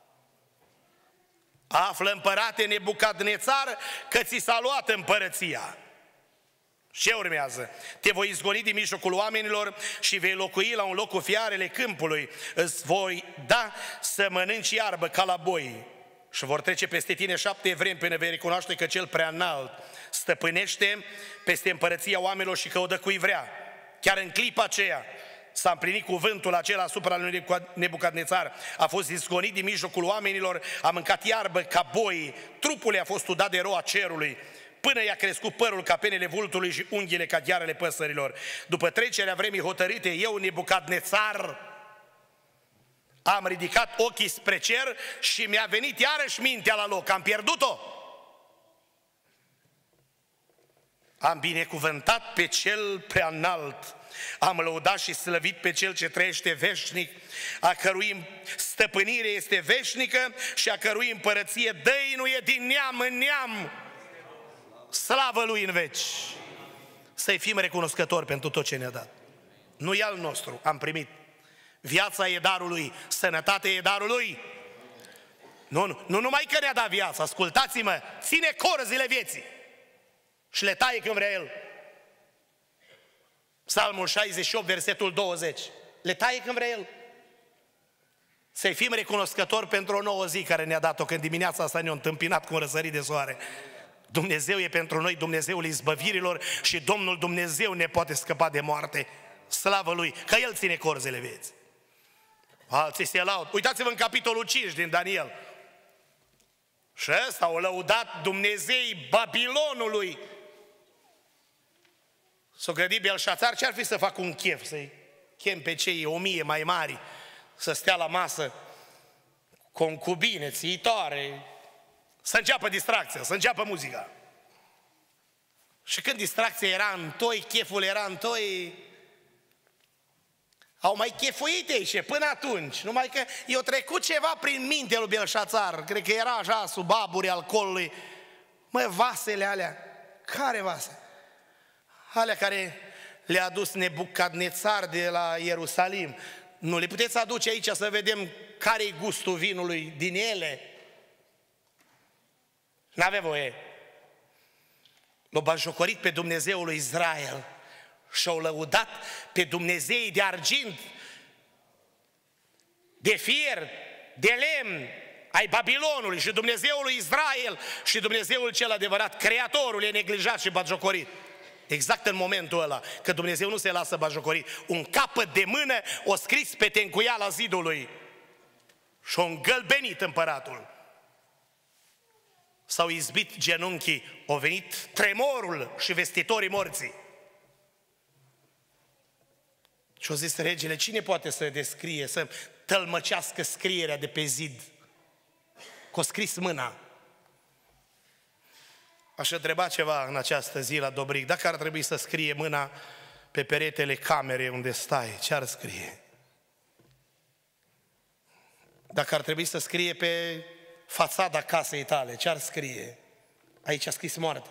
află, împărate Nebucadnețar, că ți s-a luat împărăția. Ce urmează? Te voi izgoni din mijlocul oamenilor și vei locui la un loc cu fiarele câmpului. Îți voi da să mănânci iarbă ca la boi. Și vor trece peste tine șapte vremi până vei recunoaște că cel prea înalt stăpânește peste împărăția oamenilor și că o dă cui vrea. Chiar în clipa aceea s-a împlinit cuvântul acela asupra lui Nebucadnețar. A fost izgonit din mijlocul oamenilor, a mâncat iarbă ca boi, trupul i-a fost udat de roa cerului, până i-a crescut părul ca penele vultului și unghiile ca ghearele păsărilor. După trecerea vremii hotărâte, eu, Nebucadnețar, am ridicat ochii spre cer și mi-a venit iarăși mintea la loc. Am pierdut-o. Am binecuvântat pe cel prea înalt, am lăudat și slăvit pe cel ce trăiește veșnic, a cărui stăpânire este veșnică și a cărui împărăție dăinuie din neam în neam. Slavă Lui în veci! Să-i fim recunoscători pentru tot ce ne-a dat. Nu e al nostru, am primit. Viața e darul Lui, sănătatea e darul Lui. Nu, nu, nu numai că ne-a dat viața, ascultați-mă, ține corzile vieții și le taie când vrea El. Psalmul șaizeci și opt, versetul douăzeci. Le taie când vrea El. Să-i fim recunoscători pentru o nouă zi care ne-a dat-o, când dimineața asta ne-a întâmpinat cu un răsărit de soare. Dumnezeu e pentru noi Dumnezeul izbăvirilor și Domnul Dumnezeu ne poate scăpa de moarte. Slavă Lui, că El ține corzile vieții. Alții se laud. Uitați-vă în capitolul cinci din Daniel. Și ăsta au lăudat Dumnezeii Babilonului. S-o gândit Belșațar, ce ar fi să facă un chef, să-i chem pe cei o mie mai mari să stea la masă, concubine, țiitoare, să înceapă distracția, să înceapă muzica. Și când distracția era în toi, cheful era în toi, au mai chefuit ei și până atunci, numai că i-a trecut ceva prin mintea lui Belșațar, cred că era așa sub aburi alcoolului. Mă, vasele alea, care vase? Alea care le-a adus Nebucadnețar de la Ierusalim. Nu le puteți aduce aici să vedem care-i gustul vinului din ele? N-avea voie. L-au batjocorit pe Dumnezeul lui Israel și-au lăudat pe dumnezeii de argint, de fier, de lemn, ai Babilonului și Dumnezeul lui Israel și Dumnezeul cel adevărat, Creatorul, e neglijat și batjocorit. Exact în momentul ăla, că Dumnezeu nu se lasă batjocorit. Un capăt de mână o scris pe tencuiala zidului și-o îngălbenit împăratul. S-au izbit genunchii, au venit tremorul și vestitorii morții. Și-au zis regele, cine poate să descrie, să tălmăcească scrierea de pe zid? Că-o scris mâna. Aș întreba ceva în această zi la Dobric, dacă ar trebui să scrie mâna pe peretele camerei unde stai, ce ar scrie? Dacă ar trebui să scrie pe fațada casei tale, ce ar scrie? Aici a scris moarte.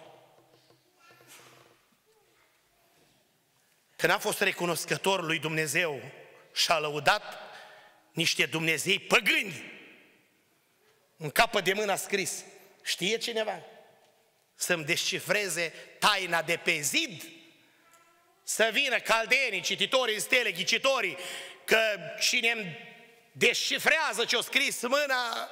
Când a fost recunoscător lui Dumnezeu și a lăudat niște dumnezei păgâni, în capăt de mână a scris, știe cineva să-mi descifreze taina de pe zid? Să vină caldeenii, cititorii în stele, ghicitorii, că cine îmi descifrează ce-o scris mâna,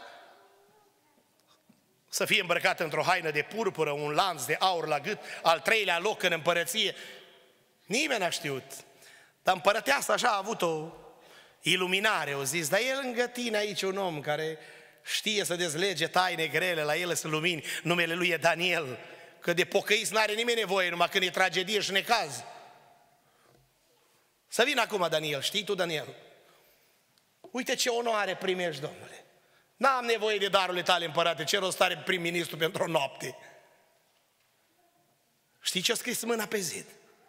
să fie îmbrăcat într-o haină de purpură, un lanț de aur la gât, al treilea loc în împărăție. Nimeni n-a știut. Dar împărăteasa așa a avut o iluminare, o zis, dar e lângă tine aici un om care știe să dezlege taine grele, la el sunt lumini, numele lui e Daniel, că de pocăiți n-are nimeni nevoie, numai când e tragedie și necaz. Să vină acum Daniel, știi tu Daniel? Uite ce onoare primești, Domnule. N-am nevoie de darurile tale, împărate, ce rost are prim-ministru pentru o noapte? Știi ce a scris mâna pe zid?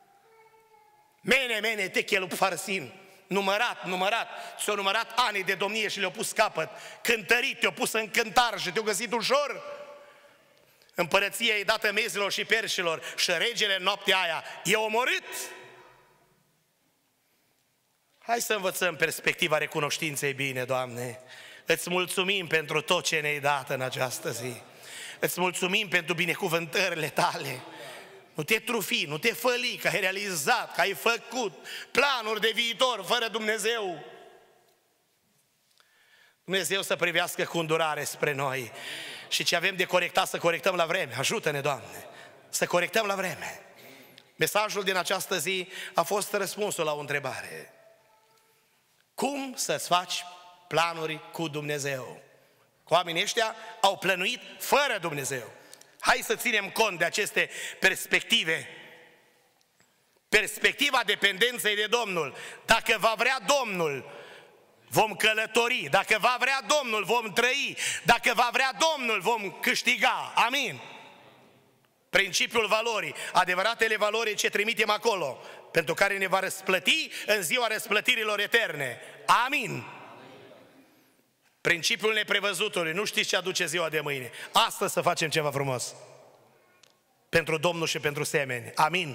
Mene, mene, techelup farsin. Numărat, numărat, ți-au numărat ani de domnie și le-au pus capăt. Cântărit, te-au pus în cântar și te-au găsit ușor. Împărăția e dată mezilor și perșilor și regele în noaptea aia e omorât. Hai să învățăm perspectiva recunoștinței bine, Doamne. Îți mulțumim pentru tot ce ne-ai dat în această zi. Îți mulțumim pentru binecuvântările tale. Nu te trufi, nu te făli, că ai realizat, că ai făcut planuri de viitor fără Dumnezeu. Dumnezeu să privească cu îndurare spre noi și ce avem de corectat să corectăm la vreme. Ajută-ne, Doamne, să corectăm la vreme. Mesajul din această zi a fost răspunsul la o întrebare. Cum să-ți faci planuri cu Dumnezeu? Oamenii ăștia au plănuit fără Dumnezeu. Hai să ținem cont de aceste perspective. Perspectiva dependenței de Domnul. Dacă va vrea Domnul, vom călători. Dacă va vrea Domnul, vom trăi. Dacă va vrea Domnul, vom câștiga. Amin. Principiul valorii, adevăratele valori ce trimitem acolo, pentru care ne va răsplăti în ziua răsplătirilor eterne. Amin. Principiul neprevăzutului, nu știți ce aduce ziua de mâine. Astăzi să facem ceva frumos pentru Domnul și pentru semeni. Amin.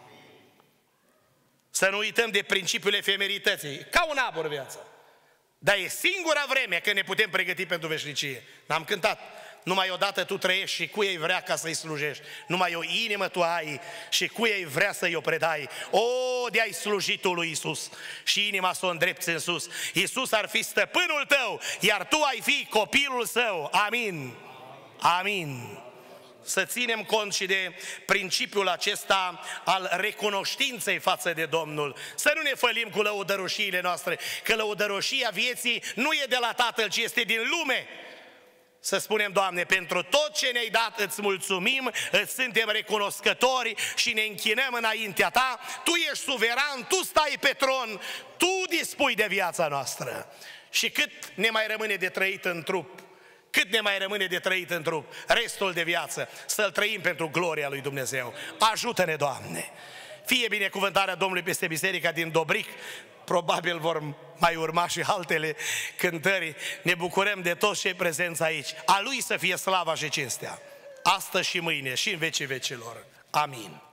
Să nu uităm de principiul efemerității. Ca un abur viața. Dar e singura vreme când ne putem pregăti pentru veșnicie. N-am cântat. Numai odată tu trăiești și cu ei vrea ca să-i slujești. Numai o inimă tu ai și cu ei vrea să-i o predai. O, de-ai slujitul lui Iisus și inima să o îndrepți în sus. Iisus ar fi stăpânul tău, iar tu ai fi copilul său. Amin. Amin. Să ținem cont și de principiul acesta al recunoștinței față de Domnul. Să nu ne fălim cu lăudăroșiile noastre, că lăudăroșia vieții nu e de la Tatăl, ci este din lume. Să spunem, Doamne, pentru tot ce ne-ai dat îți mulțumim, îți suntem recunoscători și ne închinăm înaintea Ta. Tu ești suveran, Tu stai pe tron, Tu dispui de viața noastră. Și cât ne mai rămâne de trăit în trup, Cât ne mai rămâne de trăit în trup, restul de viață, să-L trăim pentru gloria lui Dumnezeu. Ajută-ne, Doamne! Fie binecuvântarea Domnului peste biserica din Dobric, probabil vor mai urma și altele cântări. Ne bucurăm de toți cei prezenți aici. A Lui să fie slava și cinstea, astăzi și mâine și în vecii vecilor. Amin.